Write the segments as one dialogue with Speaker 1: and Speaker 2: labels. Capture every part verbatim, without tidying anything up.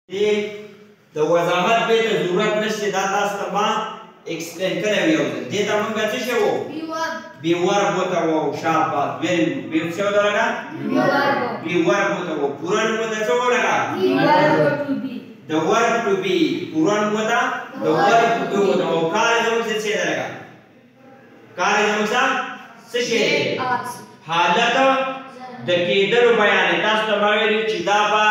Speaker 1: د وضاحت به ته ضرورت نشته دا تاسو ته ما ایکسپلین کړی یو ځل دې ته موږ څه شی وو بي ورب ته وو شاباس ویری بي څه وته لګا بي ورب ته وو پورن وته څه وو لګا د ورب ټو بي پورن وته د ورب ټو وته او کار زموږ څه څه لګا کار زموږ څه شی حالت د کېدلو بیان تاسو ته ویلي چې دا با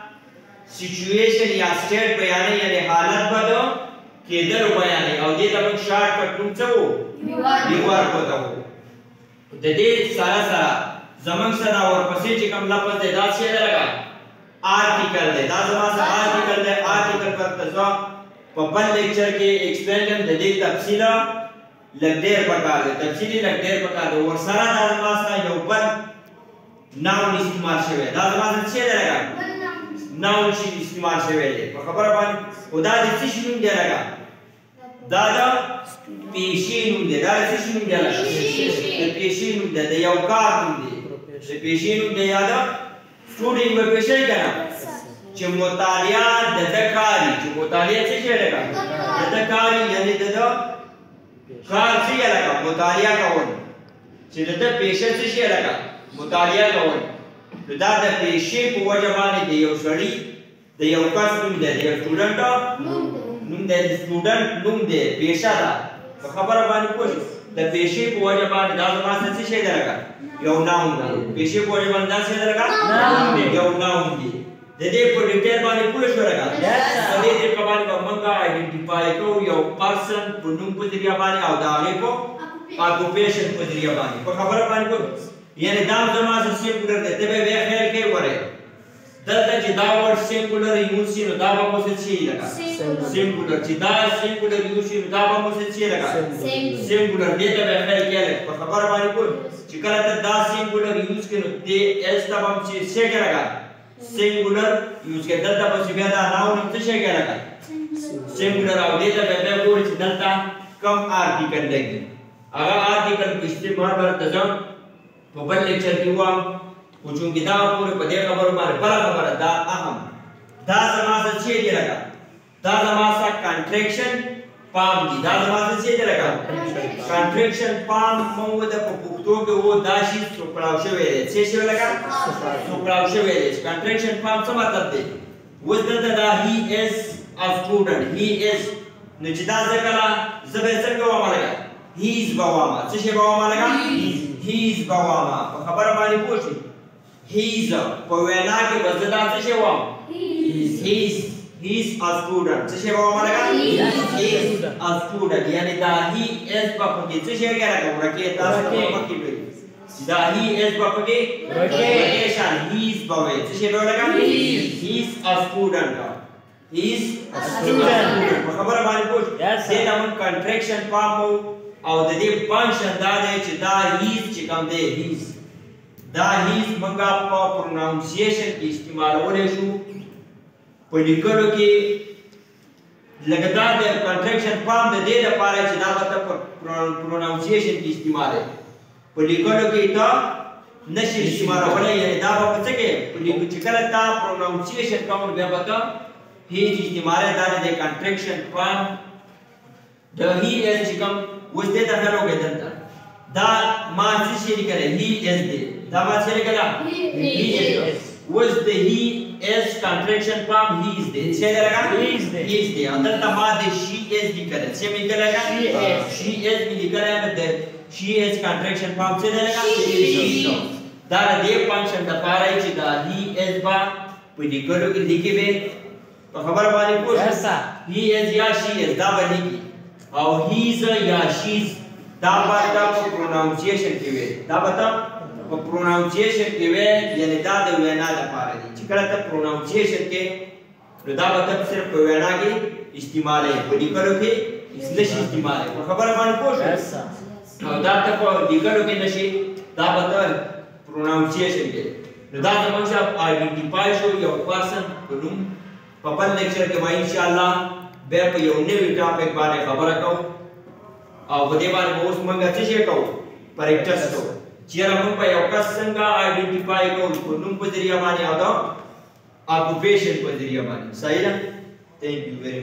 Speaker 1: سچویشن یا سټیټ بیان یعنی حالت بدو کېدلو بیان او دې ته موږ شارټ کټ نوم څه وو دیوار کوته وو د دې سره سره زمنګ سره ورپسې چې کوم لفظ دی دا څه لګا آرټیکل دی دا زما سره آرټیکل دی آرټیکل پر تاسو په بل لیکچر کې ایکسپلین د دې تفصیل لږ ډېر پکار دی تفصیلی لږ ډېر پکار دی ورسره دا زما سره یو بل ناون استعمال شوی دا زما سره څه لګا ناون شي استعمال شوی دی په خبره باندې خدا دې څه شي نوم دی لګا دا دا پیشي نوم دی دا څه شي نوم دی لګا د پیشي نوم دی د یو کار نوم دی د پیشي نوم دی یاد سټوډینګ په پیشي کنه چې مطالعه د دکاري چې مطالعه څه شي لګا د دکاري یعنی د کار څه لګا مطالعه کول چې د پیشي څه شي لګا مطالعه کول دا د پیشې په وجه باندې د یو سړي د یو کس نوم دی د یو سټوډنټ نوم دی د سټوډنټ نوم دی پیشه ده په خبره باندې پوه شو د پیشې په وجه باندې دا زما څه شی دی لګا یو ناون دی پیشې په وجه باندې دا څه دی لګا یو ناون دی د دې په ډیټیل باندې پوه شو لګا د دې په باندې موږ آیډنټیفای کوو یو پرسن په نوم په ذریعہ باندې او دا هغه په اکوپیشن په ذریعہ باندې په خبره باندې پوه یعنی دا زما سره سینګولر دی ته به خیال کې وره دلته چې دا ورډ سینګولر یوز شي نو دا به مو څه شي لګا سینګولر چې دا سینګولر یوز شي نو دا به مو څه شي لګا سینګولر دې ته به خیال کې په خبره باندې کو چې کله ته دا سینګولر یوز کړو دې اس ته هم چې څه کې لګا سینګولر یوز کې دلته به بیا دا ناون څه شي کې لګا سینګولر او دې ته به ګوري چې دلته کم آرټیکل لګي هغه آرټیکل په استعمال ورته په بل لیکچر کې وام او چونکې دا پورې په دې خبرو باندې بله خبره دا اهم دا زما څه څه دی لګا دا زما څه کنټریکشن پام دی دا زما څه څه دی لګا کنټریکشن پام مو د په پښتو کې و دا شي څوکړاو شوی دی څه شوی لګا څوکړاو شوی دی کنټریکشن پام څه مطلب دی وز دلته دا هی از ا سټوډنټ هی از نو چې دا ځکه زه به څنګه وایم لګا هی از بواما څه شی بواما لګا هیز بواما په خبره باندې پوه شئ هیز په وینا کې به زه دا څه شی وایم هیز هیز ا سټوډنټ څه شی وایم لګا هیز ا سټوډنټ یعنی دا هی از په کې څه شی راګه ورکه تاسو په کې وي دا هی از په کې ورکه شان هیز په وې څه شی لګا هیز ا سټوډنټ هیز ا سټوډنټ په خبره باندې پوه شئ دا نوم کنټریکشن فارم او د دې فنکشن دا دی چې دا هیز چې کوم دی هیز دا هیز موږ په پروناونسیشن کې استعمالولی شو په لیکلو کې لکه دا د کنټریکشن فارم د دې لپاره چې دا به ته په پروناونسیشن کې استعمالوي په لیکلو کې ته نشي استعمالولی یعنی دا به په څه کې چې کله تا پروناونسیشن کوم بیا به ته هیز استعمالوي دا د کنټریکشن فارم د هی از چې کوم اوس دې ته هلو کې دلته دا ما څه شي لیکلی هی از دی دا ما څه لیکلی هی از اوس د هی از کنټریکشن فارم هی از دی څه دی لګا هی از دی او دلته ما د شي از لیکلی څه مې لیکلی لګا شي از مې لیکلی د شي از کنټریکشن فارم څه دی لګا دا د دې فنکشن دپاره چې دا هی از به په لیکلو کې لیکي به په خبره باندې پوه شئ هی از یا شي از دا به لیکي او هیز یا شیز دا به تا په پروناونسیشن کې وي دا به تا په پروناونسیشن کې وي یعنی دا د وینا لپاره دي چې کله ته پروناونسیشن کې نو دا به ته صرف په وینا کې استعمالوي په لیکلو کې نشي استعمالوي په خبره باندې پوه شئ او دا ته په لیکلو کې نشي دا به ته پروناونسیشن کې نو دا زموږ آیډنټیفای شو یو پرسن په نوم په بل لیکچر کې به انشاءالله بیا په یو نوي ټاپک باندې خبره کوو او په دې باندې اوس موږ څه شی کوو پریکټس کوو چیرې موږ په یو کس څنګه آیډنټیفای کوو په نوم په ذریعہ باندې او دا occupation په ذریعہ باندې صحیح ده. Thank you very much.